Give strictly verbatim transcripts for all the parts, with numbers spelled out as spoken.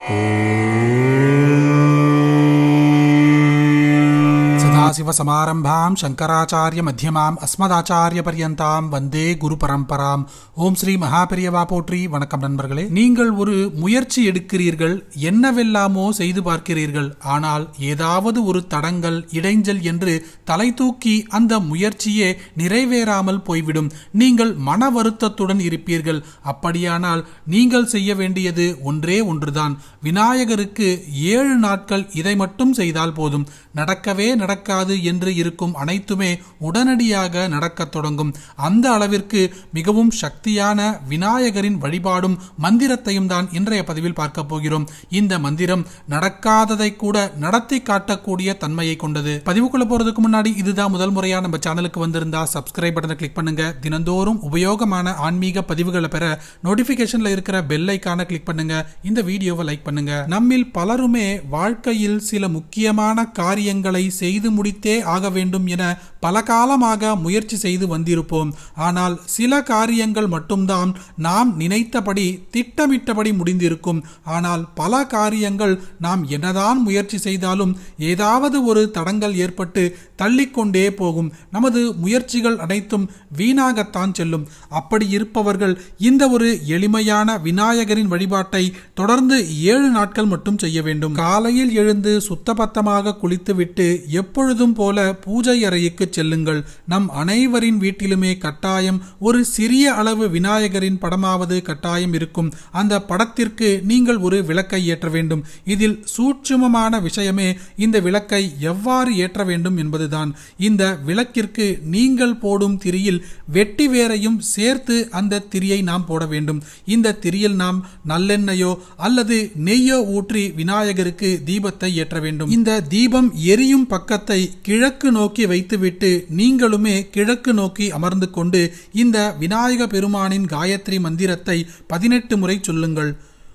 சதாசிவசமாரம்பாம் சங்கராச்சாரிய மத்தியமாம் அஸ்மதாச்சாரிய பர்யந்தாம் வந்தே குரு பரம்பராம். ஓம் ஸ்ரீ மகாபெரியவா போற்றி. வணக்கம் நண்பர்களே. நீங்கள் ஒரு முயற்சி எடுக்கிறீர்கள், என்னவெல்லாமோ செய்து பார்க்கிறீர்கள். ஆனால் ஏதாவது ஒரு தடங்கல், இடைஞ்சல் என்று தலை தூக்கி அந்த முயற்சியே நிறைவேறாமல் போய்விடும். நீங்கள் மன வருத்தத்துடன் இருப்பீர்கள். அப்படியானால் நீங்கள் செய்ய வேண்டியது ஒன்றே ஒன்றுதான். விநாயகருக்கு ஏழு நாட்கள் இதை மட்டும் செய்தால் போதும். நடக்கவே நடக்காது என்று இருக்கும் அனைத்துமே உடனடியாக நடக்கத் தொடங்கும். அந்த அளவிற்கு மிகவும் சக்தியான விநாயகரின் வழிபாடும் மந்திரத்தையும் தான் இன்றைய பதிவில் பார்க்க போகிறோம். இந்த மந்திரம் நடக்காததை கூட நடத்தி காட்டக்கூடிய தன்மையை கொண்டது. பதிவுக்குள்ள போறதுக்கு முன்னாடி இதுதான் முதல் முறையா நம்ம சேனலுக்கு வந்திருந்தா சப்ஸ்கிரைப் பட்டனை கிளிக் பண்ணுங்க. தினந்தோறும் உபயோகமான ஆன்மீக பதிவுகளை பெற நோட்டிபிகேஷன்ல இருக்கிற பெல் ஐகானை கிளிக் பண்ணுங்க. இந்த வீடியோவை லைக் பண்ணுங்க. நம்மில் பலருமே வாழ்க்கையில் சில முக்கியமான காரியங்களை செய்து முடித்தே ஆக வேண்டும் என பல காலமாக முயற்சி செய்து வந்திருப்போம். ஆனால் சில காரியங்கள் மட்டும்தான் நாம் நினைத்தபடி திட்டமிட்டபடி முடிந்திருக்கும். ஆனால் பல காரியங்கள் நாம் என்னதான் முயற்சி செய்தாலும் ஏதாவது ஒரு தடங்கல் ஏற்பட்டு தள்ளிக்கொண்டே போகும். நமது முயற்சிகள் அனைத்தும் வீணாகத்தான் செல்லும். அப்படி இருப்பவர்கள் இந்த ஒரு எளிமையான விநாயகரின் வழிபாட்டை தொடர்ந்து ஏழு நாட்கள் மட்டும் செய்ய வேண்டும். காலையில் எழுந்து சுத்தபத்தமாக குளித்துவிட்டு எப்பொழுதும் போல பூஜை அறைக்கு செல்லுங்கள். நம் அனைவரின் வீட்டிலுமே கட்டாயம் ஒரு சிறிய அளவு விநாயகரின் படமாவது கட்டாயம் இருக்கும். அந்த படத்திற்கு நீங்கள் ஒரு விளக்கை ஏற்ற வேண்டும். இதில் சூட்சுமமான விஷயமே இந்த விளக்கை எவ்வாறு ஏற்ற வேண்டும் என்பதுதான். இந்த விளக்கிற்கு நீங்கள் போடும் திரியில் வெட்டி வேரையும் சேர்த்து அந்த திரியை நாம் போட வேண்டும். இந்த திரியில் நாம் நல்லெண்ணெயோ அல்லது நெய்யோ ஊற்றி விநாயகருக்கு தீபத்தை ஏற்ற வேண்டும். இந்த தீபம் எரியும் பக்கத்தை கிழக்கு நோக்கி வைத்துவிட்டு நீங்களுமே கிழக்கு நோக்கி அமர்ந்து கொண்டு இந்த விநாயக பெருமானின் காயத்ரி மந்திரத்தை பதினெட்டு முறை சொல்லுங்கள்.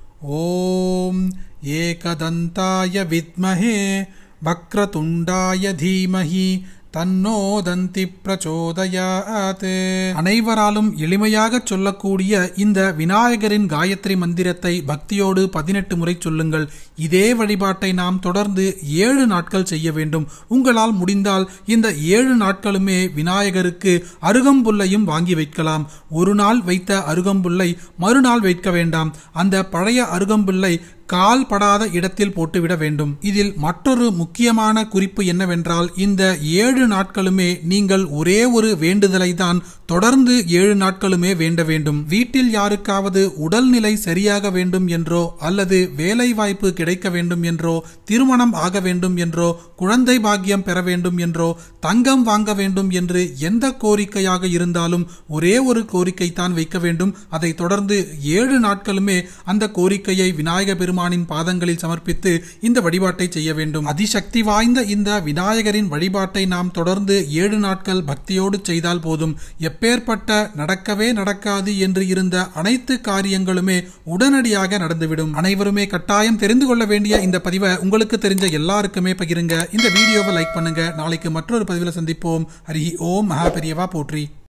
ஓம் ஏகதந்தாய வித்மஹே வக்ரதுண்டாய தீமஹி தன்னோ தந்தி பிரச்சோதயாத். அனைவராலும் எளிமையாக சொல்லக்கூடிய இந்த விநாயகரின் காயத்ரி மந்திரத்தை பக்தியோடு பதினெட்டு முறை சொல்லுங்கள். இதே வழிபாட்டை நாம் தொடர்ந்து ஏழு நாட்கள் செய்ய வேண்டும். உங்களால் முடிந்தால் இந்த ஏழு நாட்களுமே விநாயகருக்கு அருகம்புல்லையும் வாங்கி வைக்கலாம். ஒரு நாள் வைத்த அருகம்புல்லை மறுநாள் வைக்க வேண்டாம். அந்த பழைய அருகம்புல்லை கால் படாத இடத்தில் போட்டுவிட வேண்டும். இதில் மற்றொரு முக்கியமான குறிப்பு என்னவென்றால், இந்த ஏழு நாட்களுமே நீங்கள் ஒரே ஒரு வேண்டுதலை தான் தொடர்ந்து ஏழு நாட்களுமே வேண்ட வேண்டும். வீட்டில் யாருக்காவது உடல்நிலை சரியாக வேண்டும் என்றோ அல்லது வேலை வாய்ப்பு கிடைக்க வேண்டும் என்றோ, திருமணம் ஆக வேண்டும் என்றோ, குழந்தை பாக்கியம் பெற வேண்டும் என்றோ, தங்கம் வாங்க வேண்டும் என்று எந்த கோரிக்கையாக இருந்தாலும் ஒரே ஒரு கோரிக்கை தான் வைக்க வேண்டும். அதை தொடர்ந்து ஏழு நாட்களுமே அந்த கோரிக்கையை விநாயக பெருமான் பாதங்களில் சமர்ப்பித்து இந்த வழிபாட்டை செய்ய வேண்டும். அதிசக்தி வாய்ந்த இந்த விநாயகரின் வழிபாட்டை நாம் தொடர்ந்து ஏழு நாட்கள் பக்தியோடு செய்தால் போதும். எப்பேற்பட்ட நடக்கவே நடக்காது என்று இருந்த அனைத்து காரியங்களுமே உடனடியாக நடந்துவிடும். அனைவருமே கட்டாயம் தெரிந்து கொள்ள வேண்டிய இந்த பதிவை உங்களுக்கு தெரிஞ்ச எல்லாருக்குமே பகிருங்க. இந்த வீடியோவை லைக் பண்ணுங்க. நாளைக்கு மற்றொரு பதிவில் சந்திப்போம். ஹரி ஓம். மகாபெரியவா போற்றி.